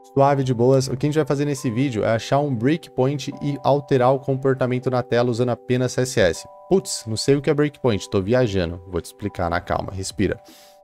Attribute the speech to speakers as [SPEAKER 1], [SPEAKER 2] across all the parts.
[SPEAKER 1] Suave, de boas. O que a gente vai fazer nesse vídeo é achar um breakpoint e alterar o comportamento na tela usando apenas CSS. Putz, não sei o que é breakpoint, tô viajando. Vou te explicar na calma, respira.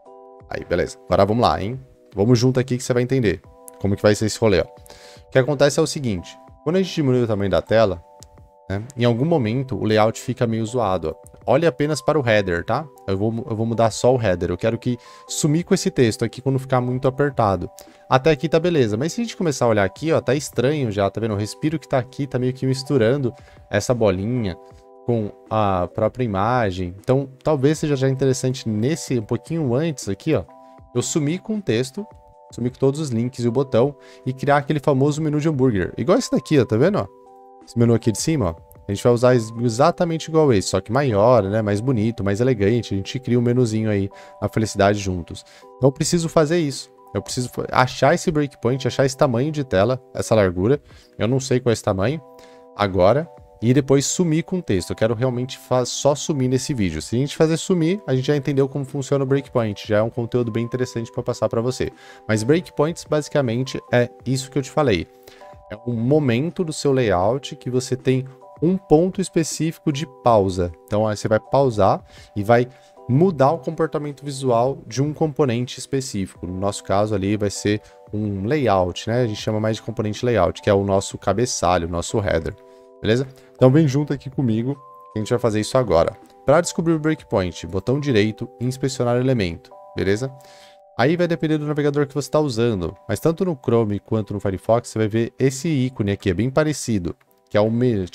[SPEAKER 1] Aí, beleza. Agora vamos lá, hein? Vamos junto aqui que você vai entender como que vai ser esse rolê, ó. O que acontece é o seguinte, quando a gente diminui o tamanho da tela, né, em algum momento o layout fica meio zoado, ó. Olhe apenas para o header, tá? Eu vou mudar só o header. Eu quero que sumir com esse texto aqui quando ficar muito apertado. Até aqui tá beleza. Mas se a gente começar a olhar aqui, ó, tá estranho já, tá vendo? O respiro que tá aqui tá meio que misturando essa bolinha com a própria imagem. Então, talvez seja já interessante nesse, um pouquinho antes aqui, ó, eu sumir com o texto, sumir com todos os links e o botão e criar aquele famoso menu de hambúrguer. Igual esse daqui, ó, tá vendo, ó? Esse menu aqui de cima, ó. A gente vai usar exatamente igual esse, só que maior, né? Mais bonito, mais elegante. A gente cria um menuzinho aí, a felicidade juntos. Então eu preciso fazer isso. Eu preciso achar esse breakpoint, achar esse tamanho de tela, essa largura. Eu não sei qual é esse tamanho agora. E depois sumir com o texto. Eu quero realmente só sumir nesse vídeo. Se a gente fazer sumir, a gente já entendeu como funciona o breakpoint. Já é um conteúdo bem interessante para passar para você. Mas breakpoints, basicamente, é isso que eu te falei. É um momento do seu layout que você tem um ponto específico de pausa. Então aí você vai pausar e vai mudar o comportamento visual de um componente específico. No nosso caso ali vai ser um layout, né? A gente chama mais de componente layout, que é o nosso cabeçalho, o nosso header. Beleza? Então vem junto aqui comigo que a gente vai fazer isso agora. Para descobrir o breakpoint, botão direito, inspecionar elemento. Beleza? Aí vai depender do navegador que você está usando. Mas tanto no Chrome quanto no Firefox você vai ver esse ícone aqui, é bem parecido. Que é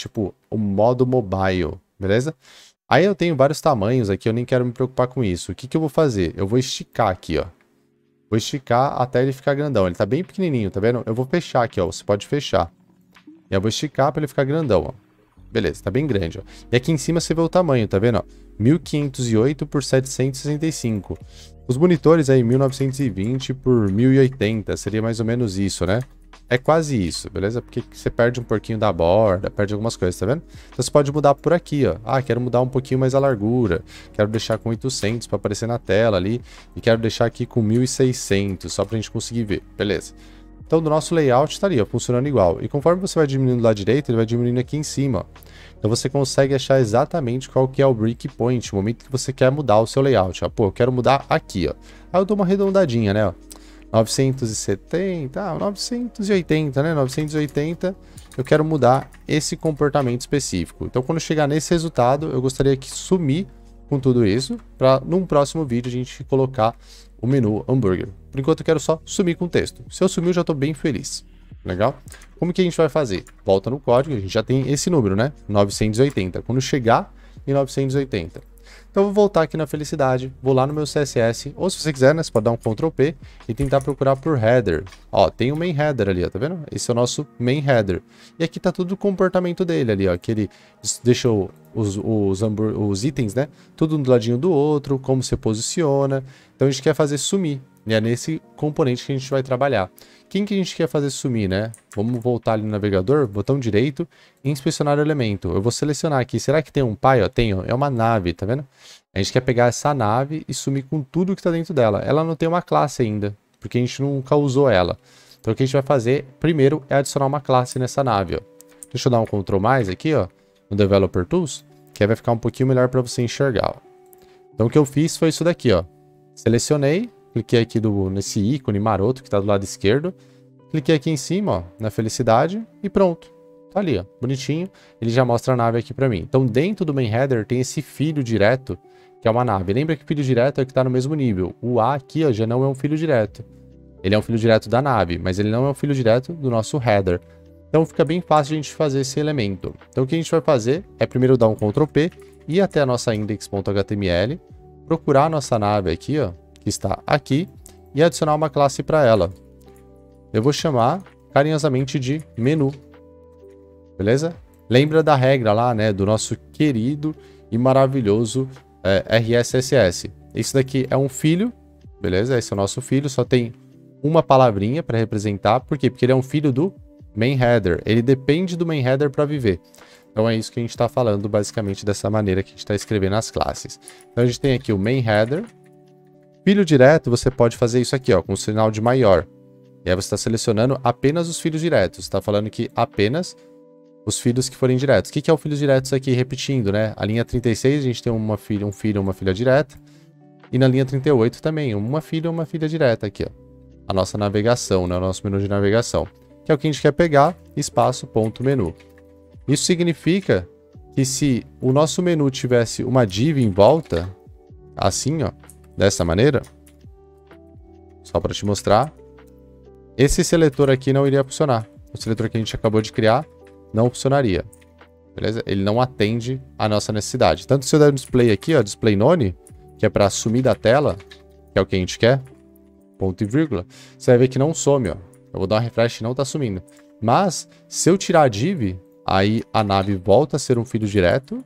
[SPEAKER 1] o modo mobile, beleza? Aí eu tenho vários tamanhos aqui, eu nem quero me preocupar com isso. O que que eu vou fazer? Eu vou esticar aqui, ó. Vou esticar até ele ficar grandão. Ele tá bem pequenininho, tá vendo? Eu vou fechar aqui, ó. Você pode fechar. E eu vou esticar para ele ficar grandão, ó. Beleza, tá bem grande, ó. E aqui em cima você vê o tamanho, tá vendo, ó? 1508 por 765. Os monitores aí, 1920 por 1080. Seria mais ou menos isso, né? É quase isso, beleza? Porque você perde um pouquinho da borda, perde algumas coisas, tá vendo? Então você pode mudar por aqui, ó. Ah, quero mudar um pouquinho mais a largura. Quero deixar com 800 para aparecer na tela ali. E quero deixar aqui com 1600, só pra gente conseguir ver. Beleza. Então do nosso layout tá ali, ó, funcionando igual. E conforme você vai diminuindo lá direito, ele vai diminuindo aqui em cima, ó. Então você consegue achar exatamente qual que é o breakpoint, o momento que você quer mudar o seu layout, ó. Pô, eu quero mudar aqui, ó. Aí eu dou uma arredondadinha, né, ó. 970, 980, né? 980, eu quero mudar esse comportamento específico. Então, quando chegar nesse resultado, eu gostaria que sumir com tudo isso, para num próximo vídeo a gente colocar o menu hambúrguer. Por enquanto, eu quero só sumir com o texto. Se eu sumir, eu já estou bem feliz. Legal? Como que a gente vai fazer? Volta no código, a gente já tem esse número, né? 980. Quando chegar em 980. Então eu vou voltar aqui na felicidade, vou lá no meu CSS, ou se você quiser, né, você pode dar um Ctrl P e tentar procurar por header. Ó, tem o main header ali, ó, tá vendo? Esse é o nosso main header. E aqui tá tudo o comportamento dele ali, ó, que ele deixou os itens, né, tudo um do ladinho do outro, como se posiciona. Então a gente quer fazer sumir, e é nesse componente que a gente vai trabalhar. Quem que a gente quer fazer sumir, né? Vamos voltar ali no navegador, botão direito, inspecionar o elemento. Eu vou selecionar aqui, será que tem um pai? Ó, tem, ó, é uma nave, tá vendo? A gente quer pegar essa nave e sumir com tudo que tá dentro dela. Ela não tem uma classe ainda, porque a gente nunca usou ela. Então o que a gente vai fazer, primeiro, é adicionar uma classe nessa nave, ó. Deixa eu dar um Ctrl mais aqui, ó, no Developer Tools, que aí vai ficar um pouquinho melhor para você enxergar, ó. Então o que eu fiz foi isso daqui, ó. Selecionei, cliquei aqui nesse ícone maroto que está do lado esquerdo. Cliquei aqui em cima, ó, na felicidade e pronto. Tá ali, ó, bonitinho. Ele já mostra a nave aqui para mim. Então dentro do main header tem esse filho direto, que é uma nave. Lembra que filho direto é o que está no mesmo nível. O A aqui, ó, já não é um filho direto. Ele é um filho direto da nave, mas ele não é um filho direto do nosso header. Então fica bem fácil a gente fazer esse elemento. Então o que a gente vai fazer é primeiro dar um Ctrl P, ir até a nossa index.html, procurar a nossa nave aqui, ó, que está aqui, e adicionar uma classe para ela. Eu vou chamar carinhosamente de menu. Beleza? Lembra da regra lá, né, do nosso querido e maravilhoso RSSS. Isso daqui é um filho, beleza? Esse é o nosso filho, só tem uma palavrinha para representar. Por quê? Porque ele é um filho do main header. Ele depende do main header para viver. Então é isso que a gente está falando basicamente dessa maneira que a gente está escrevendo as classes. Então a gente tem aqui o main header. Filho direto, você pode fazer isso aqui, ó, com o sinal de maior. E aí você está selecionando apenas os filhos diretos. Está falando que apenas os filhos que forem diretos. O que é o filhos diretos aqui? Repetindo, né? A linha 36, a gente tem um filho e uma filha direta. E na linha 38 também, uma filha e uma filha direta aqui, ó. A nossa navegação, né? O nosso menu de navegação. Que é o que a gente quer pegar, espaço, ponto, menu. Isso significa que se o nosso menu tivesse uma div em volta, assim, ó, dessa maneira, só para te mostrar, esse seletor aqui não iria funcionar. O seletor que a gente acabou de criar não funcionaria, beleza? Ele não atende a nossa necessidade. Tanto se eu der um display aqui, ó, display none, que é para sumir da tela, que é o que a gente quer, ponto e vírgula, você vai ver que não some, ó. Eu vou dar uma refresh e não tá sumindo. Mas, se eu tirar a div, aí a nave volta a ser um filho direto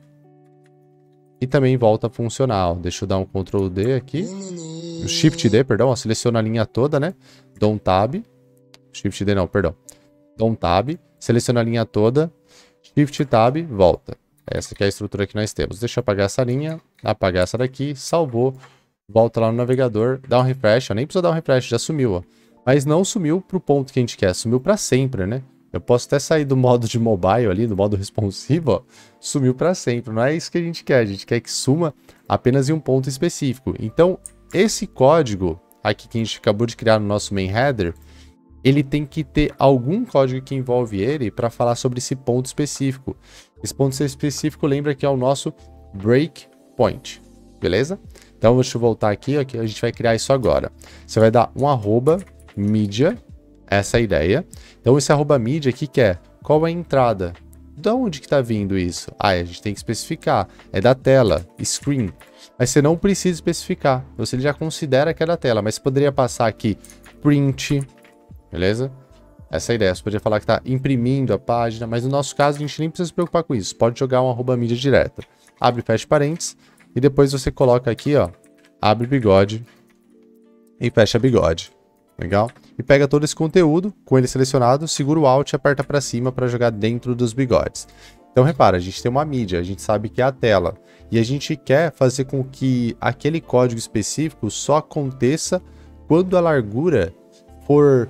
[SPEAKER 1] e também volta a funcionar, ó. Deixa eu dar um Ctrl D aqui, Shift D, perdão, ó, seleciona a linha toda, né? Dou um Tab, Shift D não, perdão. Dou um Tab, seleciona a linha toda, Shift Tab, volta. Essa aqui é a estrutura que nós temos. Deixa eu apagar essa linha, apagar essa daqui, salvou, volta lá no navegador, dá um refresh, ó, nem precisa dar um refresh, já sumiu, ó. Mas não sumiu pro ponto que a gente quer, sumiu para sempre, né? Eu posso até sair do modo de mobile ali, do modo responsivo, ó, sumiu para sempre. Não é isso que a gente quer que suma apenas em um ponto específico. Então, esse código aqui que a gente acabou de criar no nosso main header, ele tem que ter algum código que envolve ele para falar sobre esse ponto específico. Esse ponto específico lembra que é o nosso breakpoint, beleza? Então, deixa eu voltar aqui, ó, que a gente vai criar isso agora. Você vai dar um arroba mídia, essa é a ideia. Então, esse arroba mídia aqui que é qual é a entrada? De onde que tá vindo isso? Ah, a gente tem que especificar. É da tela, screen. Mas você não precisa especificar. Você já considera que é da tela, mas você poderia passar aqui print, beleza? Essa é a ideia. Você poderia falar que tá imprimindo a página, mas no nosso caso a gente nem precisa se preocupar com isso. Pode jogar um arroba mídia direto. Abre e fecha parênteses e depois você coloca aqui, ó, abre bigode e fecha bigode. Legal? E pega todo esse conteúdo, com ele selecionado, segura o Alt e aperta para cima para jogar dentro dos bigodes. Então repara, a gente tem uma mídia, a gente sabe que é a tela. E a gente quer fazer com que aquele código específico só aconteça quando a largura for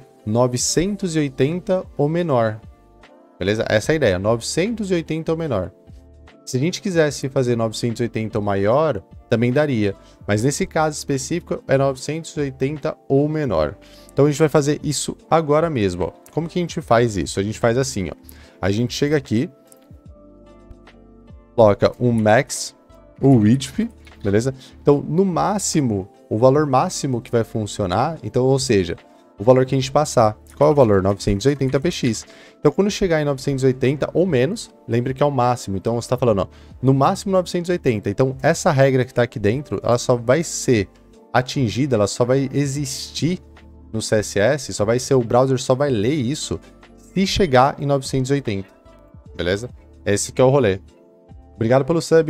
[SPEAKER 1] 980 ou menor. Beleza? Essa é a ideia, 980 ou menor. Se a gente quisesse fazer 980 ou maior, também daria. Mas nesse caso específico é 980 ou menor. Então a gente vai fazer isso agora mesmo, ó. Como que a gente faz isso? A gente faz assim, ó. A gente chega aqui, coloca um max, o width, beleza? Então no máximo, o valor máximo que vai funcionar, então, ou seja, o valor que a gente passar. Qual é o valor? 980px. Então, quando chegar em 980 ou menos, lembre que é o máximo. Então, você está falando, ó, no máximo 980. Então, essa regra que está aqui dentro, ela só vai ser atingida, ela só vai existir no CSS, só vai ser, o browser só vai ler isso se chegar em 980. Beleza? Esse que é o rolê. Obrigado pelo sub,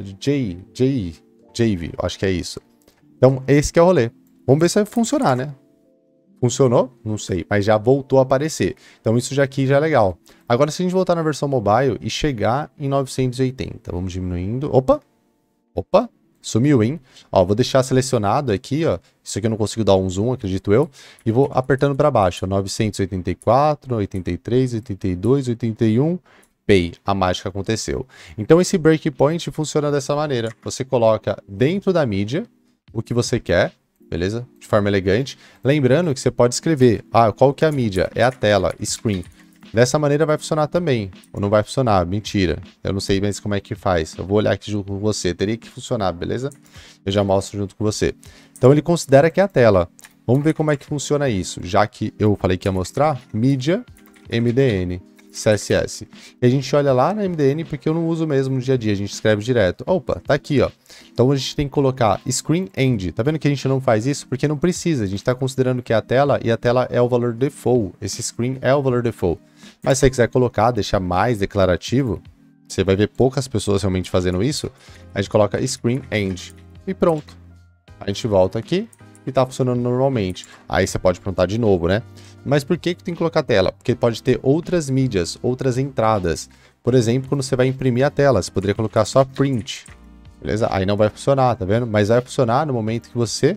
[SPEAKER 1] JV, acho que é isso. Então, esse que é o rolê. Vamos ver se vai funcionar, né? Funcionou? Não sei, mas já voltou a aparecer. Então isso já aqui já é legal. Agora se a gente voltar na versão mobile e chegar em 980, vamos diminuindo. Opa! Opa! Sumiu, hein? Ó, vou deixar selecionado aqui, ó. Isso aqui eu não consigo dar um zoom, acredito eu. E vou apertando para baixo, ó. 984, 83, 82, 81... Pay, a mágica aconteceu. Então esse breakpoint funciona dessa maneira. Você coloca dentro da mídia o que você quer, beleza? De forma elegante. Lembrando que você pode escrever, qual que é a mídia? É a tela, screen. Dessa maneira vai funcionar também. Ou não vai funcionar, mentira. Eu não sei mais como é que faz. Eu vou olhar aqui junto com você. Teria que funcionar, beleza? Eu já mostro junto com você. Então ele considera que é a tela. Vamos ver como é que funciona isso. Já que eu falei que ia mostrar, mídia, MDN. CSS. E a gente olha lá na MDN porque eu não uso mesmo no dia a dia, a gente escreve direto. Opa, tá aqui, ó. Então a gente tem que colocar screen end. Tá vendo que a gente não faz isso? Porque não precisa, a gente está considerando que é a tela e a tela é o valor default. Esse screen é o valor default. Mas se você quiser colocar, deixar mais declarativo, você vai ver poucas pessoas realmente fazendo isso, a gente coloca screen end. E pronto. A gente volta aqui e tá funcionando normalmente. Aí você pode perguntar de novo, né? Mas por que tem que colocar tela? Porque pode ter outras mídias, outras entradas. Por exemplo, quando você vai imprimir a tela, você poderia colocar só print. Beleza? Aí não vai funcionar, tá vendo? Mas vai funcionar no momento que você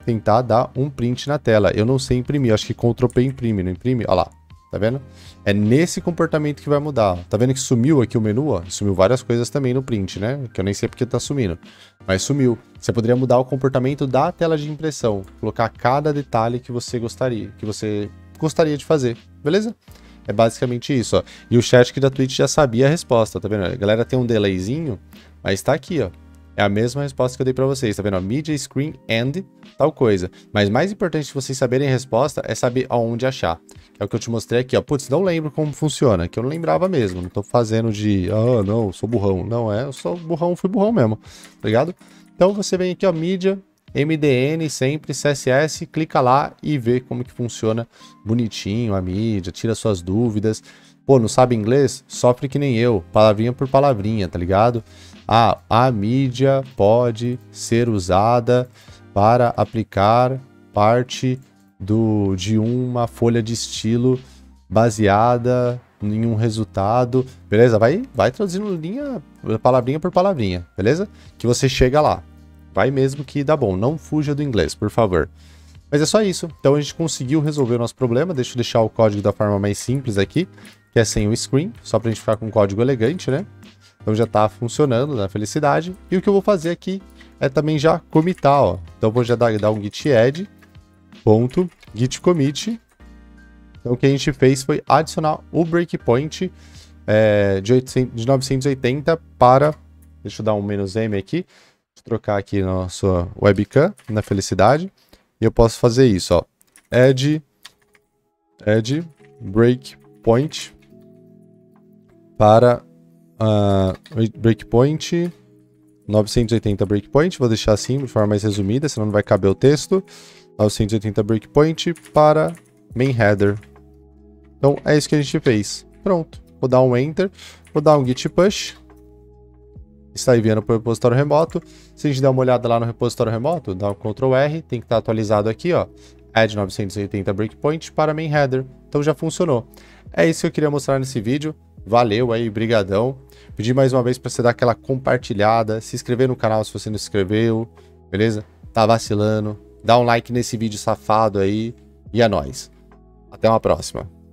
[SPEAKER 1] tentar dar um print na tela. Eu não sei imprimir, eu acho que Ctrl P imprime, não imprime? Olha lá, tá vendo? É nesse comportamento que vai mudar. Tá vendo que sumiu aqui o menu? Ó? Sumiu várias coisas também no print, né? Que eu nem sei porque tá sumindo. Mas sumiu. Você poderia mudar o comportamento da tela de impressão. Colocar cada detalhe que você gostaria de fazer. Beleza? É basicamente isso, ó. E o chat aqui da Twitch já sabia a resposta, tá vendo? A galera tem um delayzinho, mas tá aqui, ó. É a mesma resposta que eu dei pra vocês, tá vendo? Media Screen and tal coisa. Mas mais importante de vocês saberem a resposta é saber aonde achar. É o que eu te mostrei aqui, ó. Putz, não lembro como funciona, que eu não lembrava mesmo. Não tô fazendo de, não, sou burrão. Não é, eu sou burrão, fui burrão mesmo, tá ligado? Então você vem aqui, ó, Media, MDN, sempre, CSS, clica lá e vê como que funciona bonitinho a mídia, tira suas dúvidas. Pô, não sabe inglês? Sofre que nem eu, palavrinha por palavrinha, tá ligado? Ah, a mídia pode ser usada para aplicar parte de uma folha de estilo baseada em um resultado, beleza? Vai traduzindo palavrinha por palavrinha, beleza? Que você chega lá. Vai mesmo que dá bom, não fuja do inglês, por favor. Mas é só isso, então a gente conseguiu resolver o nosso problema. Deixa eu deixar o código da forma mais simples aqui, que é sem o screen, só pra gente ficar com um código elegante, né? Então já tá funcionando na felicidade. E o que eu vou fazer aqui é também já commitar, ó. Então eu vou já dar um git add, ponto, git commit. Então o que a gente fez foi adicionar o breakpoint de 980 para... Deixa eu dar um "-m" aqui. Deixa eu trocar aqui na nossa webcam, na felicidade. E eu posso fazer isso, ó. Add breakpoint para... breakpoint 980 breakpoint, vou deixar assim de forma mais resumida, senão não vai caber o texto. 980 breakpoint para main header. Então é isso que a gente fez. Pronto, vou dar um enter, vou dar um git push. Está enviando para o repositório remoto. Se a gente der uma olhada lá no repositório remoto, dá um Ctrl R, tem que estar atualizado aqui, ó. Add 980 breakpoint para main header. Então já funcionou. É isso que eu queria mostrar nesse vídeo. Valeu aí, brigadão. Pedir mais uma vez para você dar aquela compartilhada, se inscrever no canal se você não se inscreveu, beleza? Tá vacilando, dá um like nesse vídeo safado aí e é nóis. Até uma próxima.